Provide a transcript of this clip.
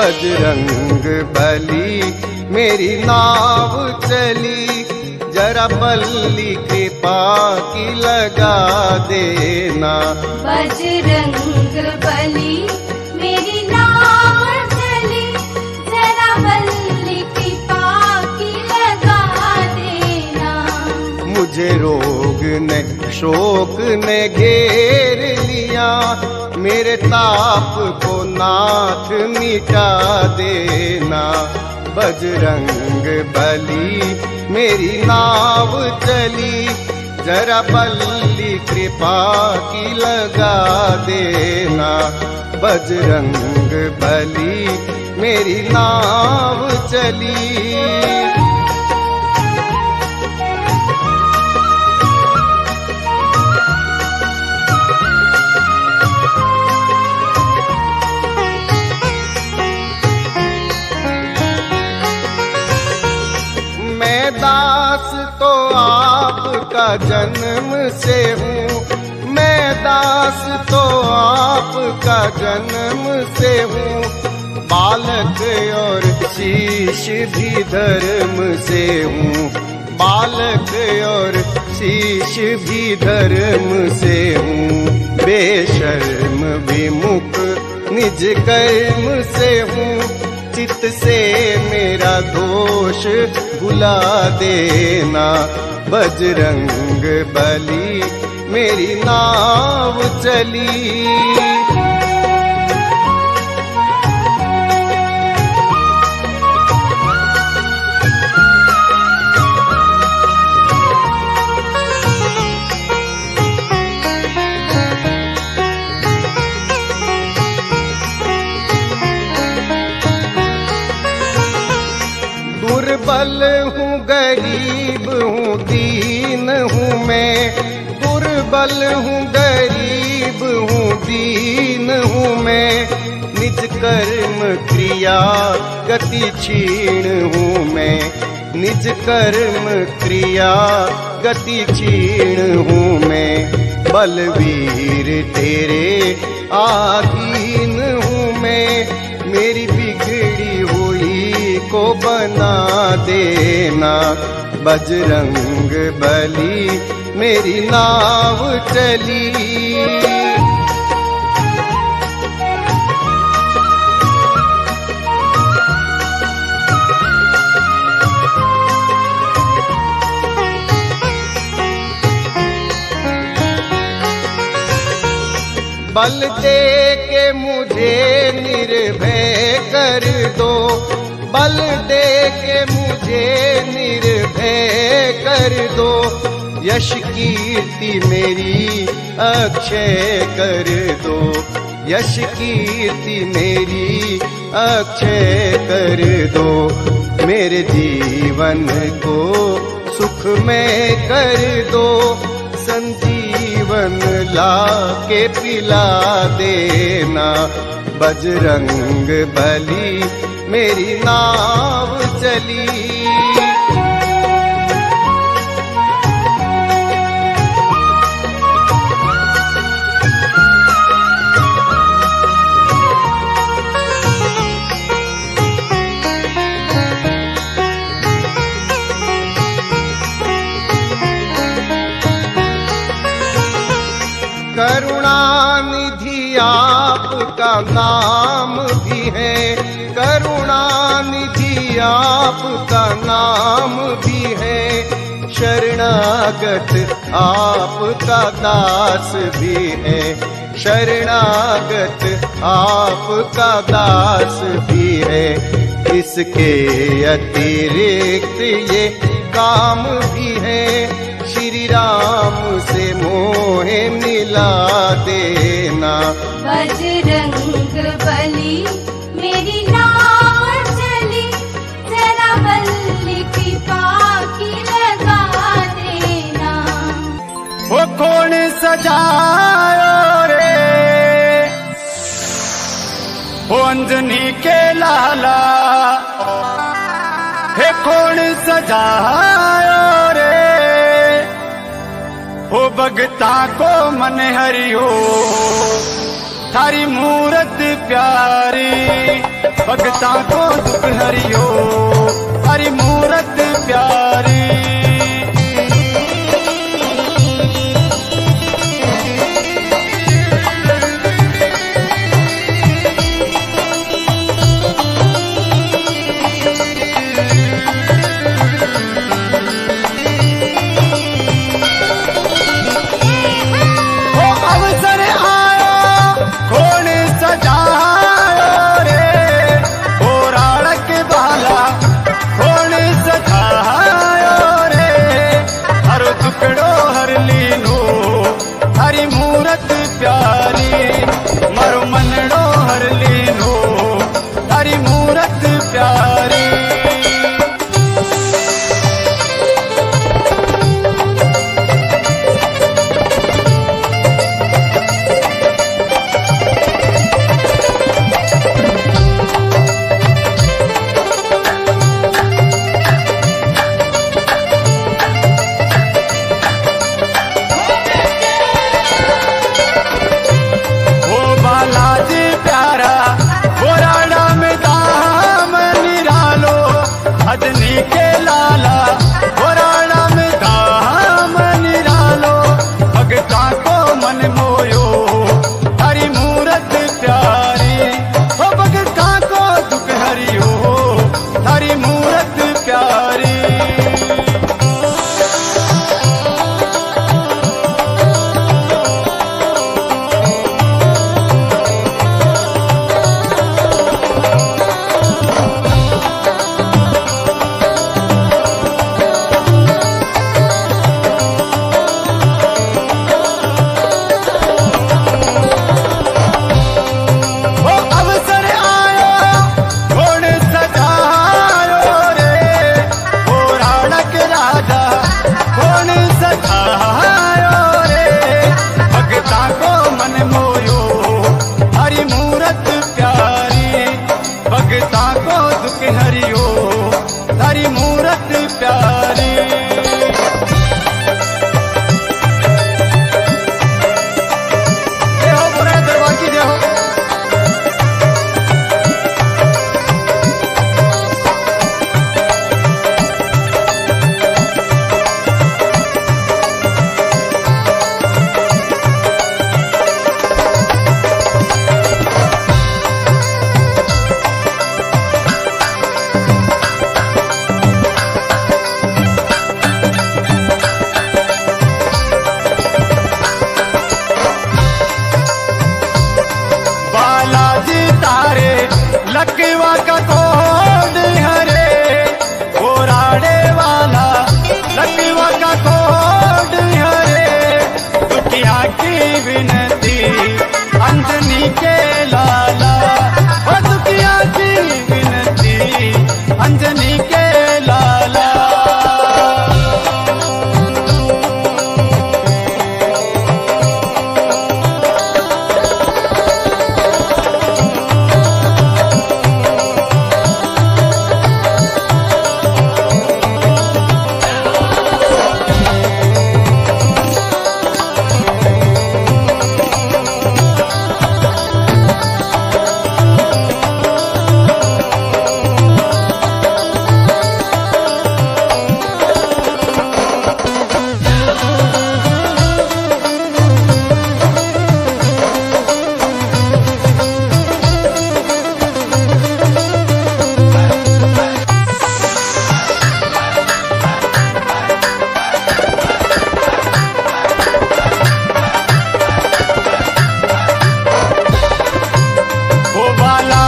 बजरंग बली मेरी नाव चली, जरा बल्ली कृपा की लगा देना। बजरंग बली मेरी नाव चली, जरा बल्ली कृपा की लगा देना। मुझे रोग ने शोक ने घेर लिया, मेरे ताप को नाथ मिटा देना। बजरंग बली मेरी नाव चली, जरा बल्ली कृपा की लगा देना। बजरंग बली मेरी नाव चली। दास तो आपका जन्म से हूँ, मैं दास तो आपका जन्म से हूँ। बालक और शीश भी धर्म से हूँ, बालक और शीश भी धर्म से हूँ। बेशर्म विमुख निज कर्म से हूँ, चित्त से मेरा दोष भुला देना। बजरंग बली मेरी नाव चली। दुर्बल हूँ गरीब हूँ दीन हूँ मैं, दुर्बल हूँ गरीब हूँ दीन हूँ मैं। निज कर्म क्रिया गति क्षीण हूँ मैं, निज कर्म क्रिया गति क्षीण हूँ मैं। बलवीर तेरे आधीन हूँ मैं, मेरी बिगड़ी हुई को बना देना। बजरंग बली मेरी नाव चली। बल दे के मुझे निर्भय कर दो, बल दे के मुझे निर्भय कर दो। यश कीर्ति मेरी अक्षय कर दो, यश कीर्ति मेरी अक्षय कर दो। मेरे जीवन को सुखमय कर दो, संजीवन ला के पिला देना। बजरंग बली मेरी नाव चली। करुणानिधि आपका नाम भी है, करुणानिधि आपका नाम भी है। शरणागत आपका दास भी है, शरणागत आपका दास भी है। इसके अतिरिक्त ये काम भी है, श्री राम से मोहे मिला देना। बजरंग बली मेरी नाव चली, जरा बल्ली कृपा की लगा देना। वो कौन सजायो रे वो अंजनी के लाला, हे कौन सजायो रे वो भगता को मन हरियो। थारी मूरत प्यारी भगता को दुख हरियो, थारी मूरत प्यारी। थारी मूरत प्यारी मरो मनड़ो हर लीनो, थारी मूरत प्यारी। अदनी के लाला पुराना में धाम निरालो, भगता को मन मोयो थारी मूरत प्यारी। ओ भगता को दुख हरियो थारी मूरत प्यारी। भगता को दुख हरियो थारी मूरत प्यारी। जय हो बुरे दरबार की जय हो। लकवा का कोड हरे घोराड़े वाला, लकवा का कोड हरे दुखिया की विनती अंजनी के लाला, ओ दुखिया की विनती अंजनी के लाला। बाला